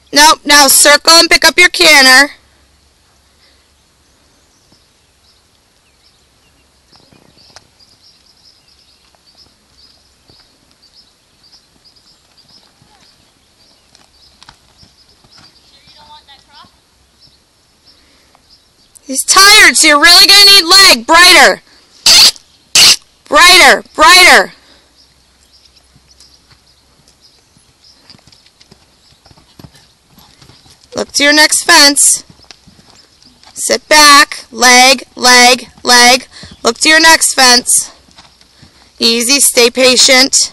Nope, now circle and pick up your canter. He's tired, so you're really going to need leg. Brighter. Brighter. Brighter. Look to your next fence. Sit back. Leg, leg, leg. Look to your next fence. Easy. Stay patient.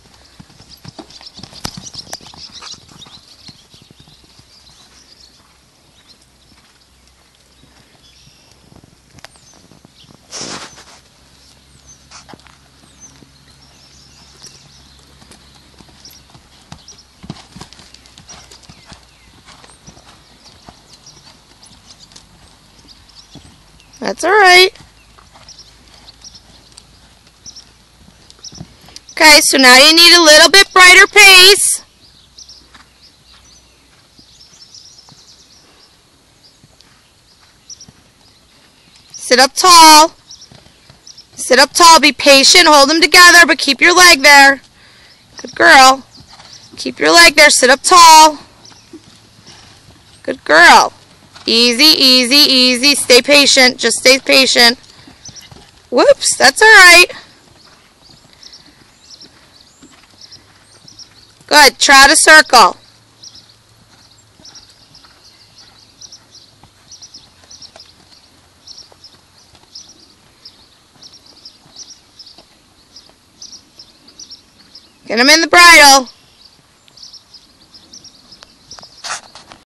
That's all right. Okay, so now you need a little bit brighter pace. Sit up tall. Sit up tall. Be patient. Hold them together, but keep your leg there. Good girl. Keep your leg there. Sit up tall. Good girl. Easy, easy, easy. Stay patient. Just stay patient. Whoops, that's all right. Good. Trot a circle. Get him in the bridle.